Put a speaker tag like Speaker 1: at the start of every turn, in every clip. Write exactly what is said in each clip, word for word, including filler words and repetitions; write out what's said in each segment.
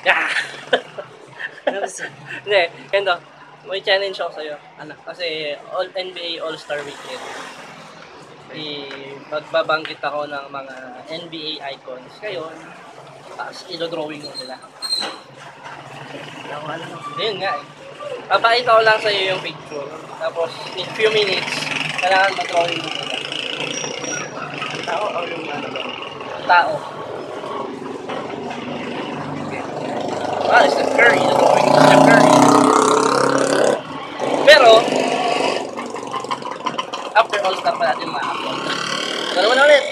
Speaker 1: Ah!
Speaker 2: Nervous yan.
Speaker 1: Hindi, ganito. May challenge ako sa'yo. Ano? Kasi all N B A All-Star Weekend. I magbabanggit ako ng mga N B A icons. Ngayon, tapos ilo-drawing mo nila.
Speaker 2: Ako alam mo.
Speaker 1: Ayun nga eh. Papakita ko lang sa'yo yung picture. Tapos, in few minutes, kailangan mag-drawing mo nila.
Speaker 2: Tao o yung ano ba?
Speaker 1: Tao. Ah, Steph Curry. Ilo-drawing mo Steph Curry. Pero, after All-Star pa natin ma-upload. Ano naman ulit?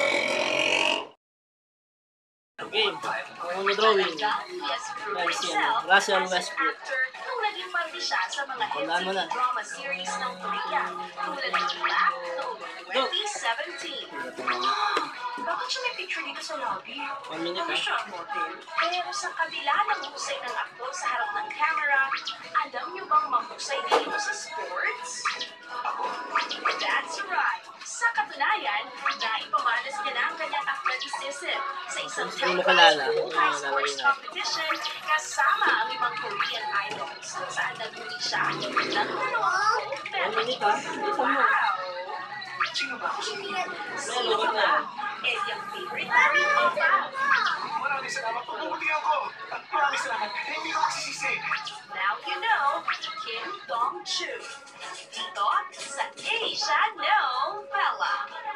Speaker 1: Okay, ang drawing. Yan si Russell Westbrook. Tandaan mo na.
Speaker 3: Drama series ng Korea tulad ng Black noong twenty seventeen. Bakit siya may picture dito sa lobby?
Speaker 1: One minute
Speaker 3: Ano
Speaker 1: eh.
Speaker 3: siya ang motel? Pero sa kabila ng husay ng aktor sa harap ng camera, alam niyo bang mahusay dito sa sports? That's right! Sa katunayan, naipamalas niya na ang kanyang athleticism sa isang
Speaker 1: Hindi mo kilala.
Speaker 3: full-time
Speaker 1: Hindi mo
Speaker 3: sports
Speaker 1: kilala.
Speaker 3: competition kasama ang ibang Korean idols kung saan naguli siya ng dalawang gold
Speaker 1: One
Speaker 3: medal.
Speaker 1: minute ah. Isa mo.
Speaker 3: Sino ba?
Speaker 1: May
Speaker 3: Sino
Speaker 1: lugar na
Speaker 3: ba?
Speaker 1: yan.
Speaker 3: Eh, yung favorite namin papa.
Speaker 4: Maraming salamat po. Bumutihan ko. At maraming salamat. Hindi ko magsisisi.
Speaker 3: Now you know, Kim Dong-chu. Dito sa Asia No Fella.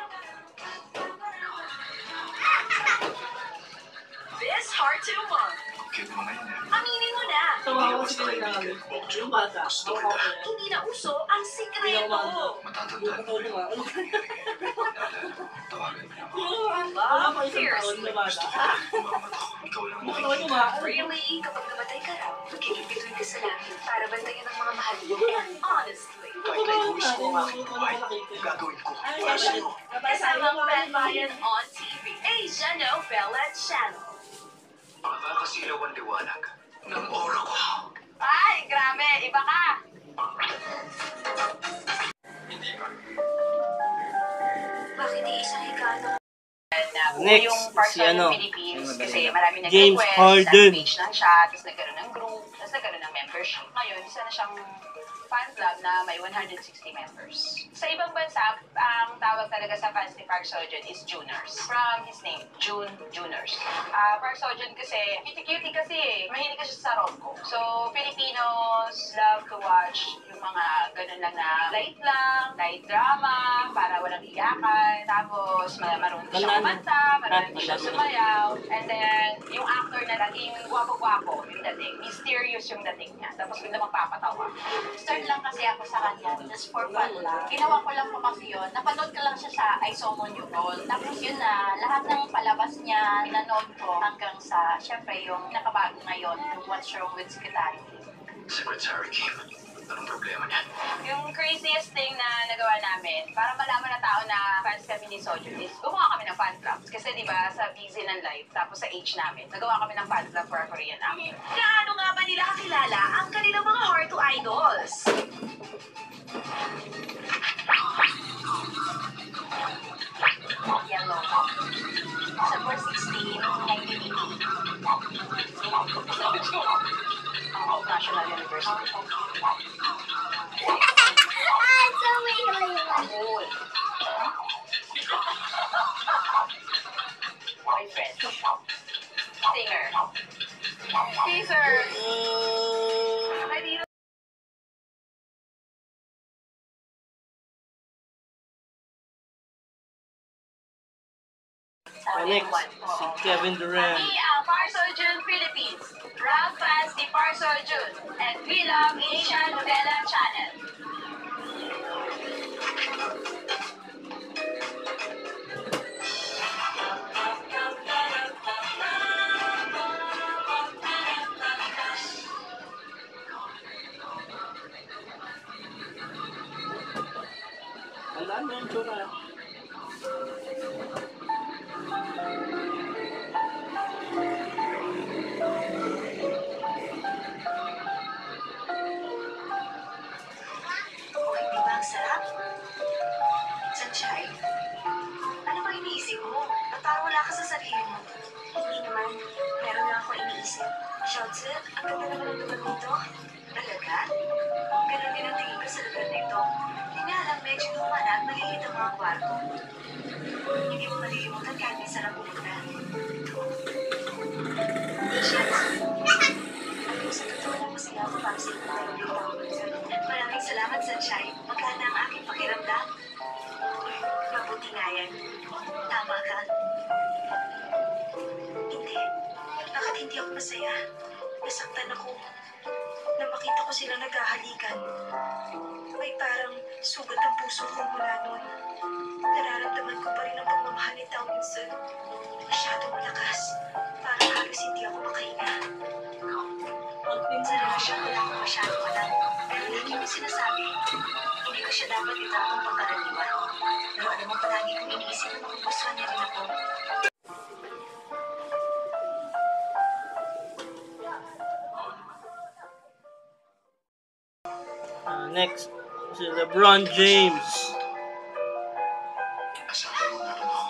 Speaker 3: This hard to one.
Speaker 4: Cute mo ngayon eh.
Speaker 3: Aminin mo na,
Speaker 1: Tawa ko si Kalina kami. Yung bata. Ako ako yan.
Speaker 3: hindi na uso ang
Speaker 1: Hindi ako
Speaker 3: sikreto.
Speaker 1: maano.
Speaker 4: Matatandaan
Speaker 1: Yung taon
Speaker 4: mo.
Speaker 1: mo ah. Ano ka?
Speaker 4: Tawagan mo naman.
Speaker 1: Wala pa isang taon na bata.
Speaker 4: Umamat ako. Ikaw lang ang
Speaker 1: Ano ka ba?
Speaker 3: Really? Kapag namatay ka raw, magkikipituin ka sa langit para bantayan ang mga mahal mo. And honestly,
Speaker 4: Kahit na ibuwis ko ang aking buhay, gagawin ko. Para sa'yo.
Speaker 3: kasamang Fanbayan on T V, Asia No Fella Channel.
Speaker 4: Makakasilaw ang liwanag ng oro ko.
Speaker 3: Ay, grabe, iba ka!
Speaker 4: Hindi ba?
Speaker 3: Bakit iisang hikano?
Speaker 1: Next,
Speaker 3: yung
Speaker 1: si
Speaker 3: person
Speaker 1: ano?
Speaker 3: ng Philippines, kasi marami
Speaker 1: James
Speaker 3: nag-request,
Speaker 1: Harden.
Speaker 3: nag-page lang siya, tapos nagkaroon ng group, tapos nagkaroon ng membership. Ngayon, isa na siyang fan club na may one hundred sixty members. Sa ibang bansa, ang tawag talaga sa fans ni Park Seo-joon is Juners. From his name, Jun Juners. Uh, Park Seo-joon kasi, cutie-cutie kasi eh. Mahilig kasi sa rom-com. So, Filipinos love to watch yung mga ganun lang na light lang, light drama, para walang iyakan. Tapos, ma- marunong siya kumanta, marunong siya sumayaw. And then, yung actor na laging gwapo-gwapo yung dating. Mysterious yung dating niya. Tapos, bigla magpapatawa.
Speaker 5: Start lang kasi ako sa kanya, just for fun lang. Ginawa ko lang po kasi yun. Napanood ko lang siya sa I Saw On You Roll. Tapos yun na, lahat ng palabas niya, nanood ko hanggang sa, syempre, yung nakabago ngayon, yung What's Wrong with Secretary.
Speaker 4: Secretary Kim, anong problema niyan?
Speaker 3: Yung craziest thing na nagawa namin, para malaman na tao na fans kami ni Seo-joon is gumawa kami ng fan club. Kasi di ba sa busy ng life, tapos sa age namin, nagawa kami ng fan club for a Korean actor. Gaano nga ba nila kakilala ang kanilang mga heart to idols?
Speaker 5: Yellow. September sixteen, nineteen eighty.
Speaker 3: National University.
Speaker 5: Ah, so wiggly.
Speaker 3: Cool. Boyfriend. Singer. Teaser. Ay, dito.
Speaker 1: Next, si Kevin Durant.
Speaker 3: Kami ang Park Seo-joon Philippines. Proud fans ni Park Seo-joon. And we love Asian Novela Channel.
Speaker 1: Tandaan mo yung tsura.
Speaker 3: Okay, di ba ang sarap? Sanchay? Ano ba iniisip mo? Ba't parang wala ka sa sarili mo? Hindi naman. Meron lang ako iniisip.
Speaker 6: Shotze, ang ganda naman ang lugar nito. Talaga? Ganun din ang tingin ko sa lugar nito. Hindi nga lang, medyo luma na at malilit ang mga kwarto. Hindi mo malilimutan kahit minsan ang pumunta. Shotze, ano sa totoo lang masaya ako para sa ito tayo dito. Maraming salamat, Sunshine. Magkana ang aking pakiramdam. Mabuti nga yan. Tama ka. Hindi. Bakit hindi ako masaya? Nasaktan ako. Na makita ko silang naghahalikan. May parang sugat ang puso ko mula noon. Nararamdaman ko pa rin ang pagmamahal ni Tao minsan. Masyadong malakas. Parang halos hindi ako makahinga. Sa relasyon, wala akong masyadong alam. Pero lagi mo sinasabi, hindi ko siya dapat itapong pagkaraniwan. Pero alam mo, palagi kong iniisip na makupusuan niya rin ako.
Speaker 1: Uh, next, si LeBron James.
Speaker 4: Asabi mo na rin ako.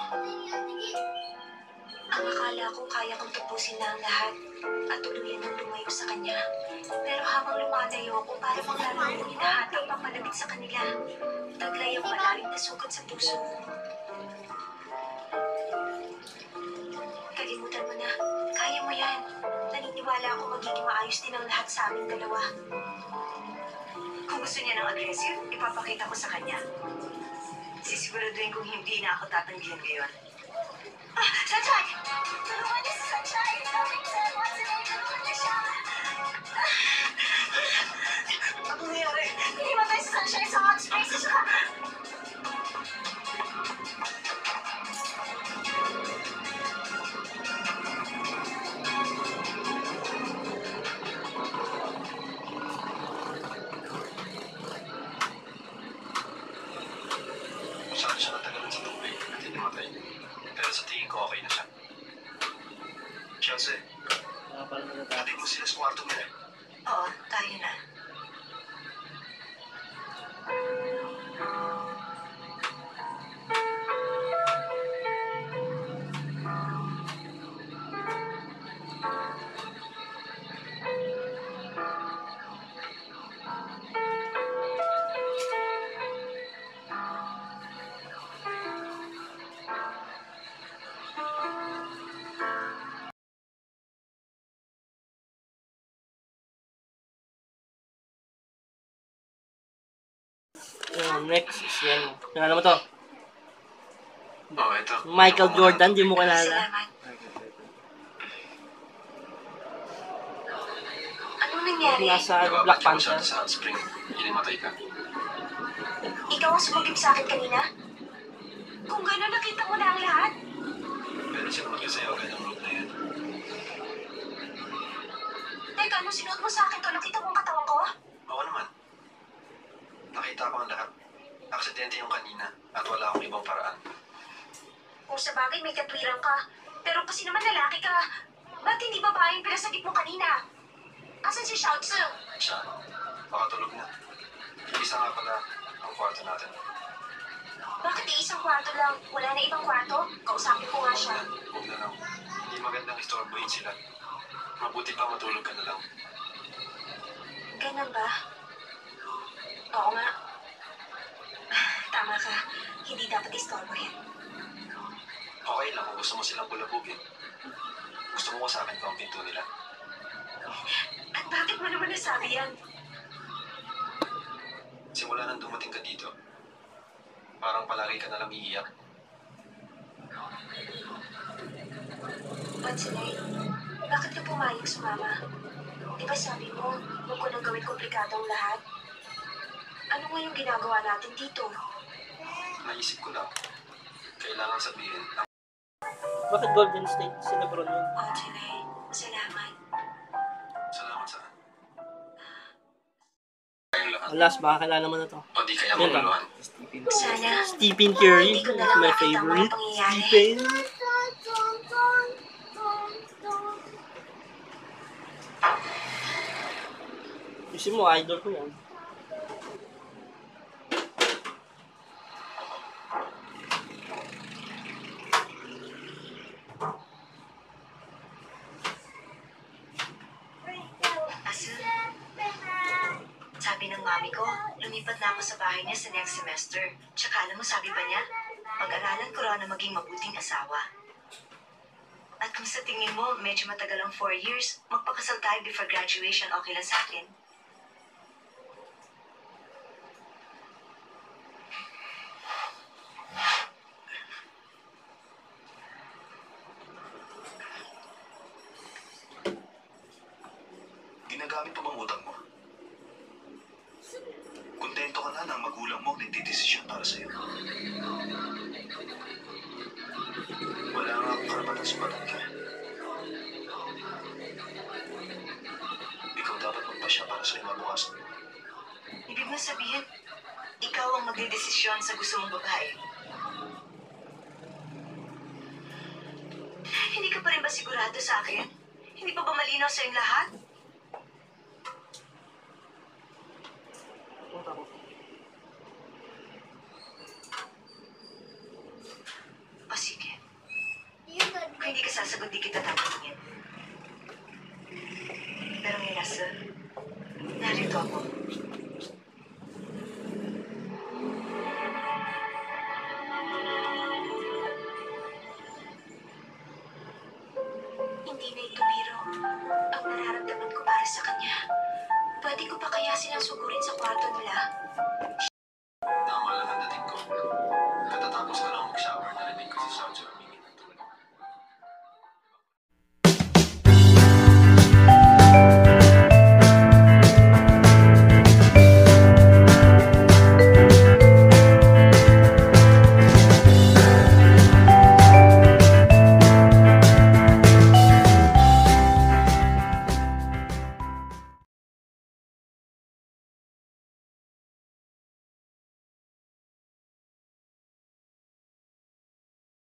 Speaker 6: Ang akala ko kaya kong tapusin na ang lahat at tuluyan ng lumayo sa kanya. Pero habang lumalayo ako, parang ang lalo akong hinahatang papalapit sa kanila. Taglay ang malalim na sugat sa puso. Kalimutan mo na. Kaya mo yan. Naniniwala ako magiging maayos din ang lahat sa aming dalawa. Kung gusto niya ng aggressive, ipapakita ko sa kanya. Sisiguraduhin kong hindi na ako tatanggihan ngayon. Ah! Sunshine! Tulungan niya si Sunshine! Once again, tulungan niya siya! Ano nangyari? Hindi matay si Sunshine sa hot spaces ka!
Speaker 4: Masyado siya natagalan sa tubig at hindi matay. Pero sa tingin ko okay na siya. Chelsea,
Speaker 1: Mga pala na
Speaker 4: hatid mo sila sa kwarto mo eh.
Speaker 6: Oo, tayo na.
Speaker 1: Yung next is yan. Kilala mo to?
Speaker 4: Oo, ito.
Speaker 1: Michael Jordan, di mo kilala.
Speaker 6: Salamat. Anong nangyari?
Speaker 1: Nasa Black
Speaker 4: Nababati mo siya
Speaker 1: Panther.
Speaker 4: sa hot spring. Hinimatay ka.
Speaker 6: Ikaw ang sumagip sa akin kanina? Kung gano'n, nakita mo na ang lahat?
Speaker 4: Pero siya mag-isayaw agad ang road na yan.
Speaker 6: Teka, anong sinuot mo sa akin to? Nakita mo ang katawan ko?
Speaker 4: Oo naman. Nakita ko ang lahat. Aksidente yung kanina at wala akong ibang paraan.
Speaker 6: Kung sa bagay may katwiran ka, pero kasi naman lalaki ka, ba't hindi babae yung pinasagip mo kanina? Asan si Xiaozi?
Speaker 4: Siya, makatulog na. Isa nga pala ang kwarto natin.
Speaker 6: Bakit iisang kwarto lang? Wala na ibang kwarto? Kausapin ko nga siya.
Speaker 4: Huwag na lang. Hindi magandang istorbohin sila. Mabuti pa matulog ka na lang.
Speaker 6: Ganun ba? Oo nga. Tama ka. Hindi dapat istorbohin.
Speaker 4: Okay lang kung gusto mo silang bulabugin. Gusto mo ko sa akin pa ang pinto nila.
Speaker 6: At bakit mo naman nasabi yan?
Speaker 4: Simula nang dumating ka dito, parang palagi ka nalang iiyak.
Speaker 6: Pansinay, bakit ka pumayag sumama? Di ba sabi mo, huwag ko nang gawin komplikado ang lahat? Ano nga yung ginagawa natin dito?
Speaker 4: Naisip ko lang, kailangan sabihin ang
Speaker 1: Bakit Golden State si LeBron yun?
Speaker 6: Pansinay, salamat.
Speaker 4: salamat saan. Kayong lahat.
Speaker 1: Alas, baka kilala mo na to.
Speaker 4: O di kaya
Speaker 1: Yun lang.
Speaker 4: maguluhan.
Speaker 6: Sana,
Speaker 1: Stephen Curry
Speaker 6: Hindi ko na
Speaker 1: is
Speaker 6: lang
Speaker 1: my
Speaker 6: makita ang mga
Speaker 1: favorite.
Speaker 6: pangyayari.
Speaker 1: Stephen. Kasi mo, idol ko yan.
Speaker 6: ng mami ko. Lumipat na ako sa bahay niya sa next semester. Tsaka alam mo, sabi pa niya, pag-aralan ko raw na maging mabuting asawa. At kung sa tingin mo, medyo matagal ang four years, magpakasal tayo before graduation, okay lang sa akin?
Speaker 4: Ginagamit mo bang utang mo? Kontento ka na na ang magulang mo nagdidesisyon para sa'yo. Wala nga akong karapatan sumatan ka. Ikaw dapat magpasya para sa iyong bukas.
Speaker 6: Ibig mo sabihin, ikaw ang magdedesisyon sa gusto mong babae. Hindi ka pa rin ba sigurado sa akin? Hindi pa ba malinaw sa iyong lahat? O sige. Kung hindi ka sasagot, di kita tatanungin. Pero may rason. Narito ako. Hindi na ito biro. Ang nararamdaman ko para sa kanya. Pwede ko pa kaya silang sugurin sa kwarto nila?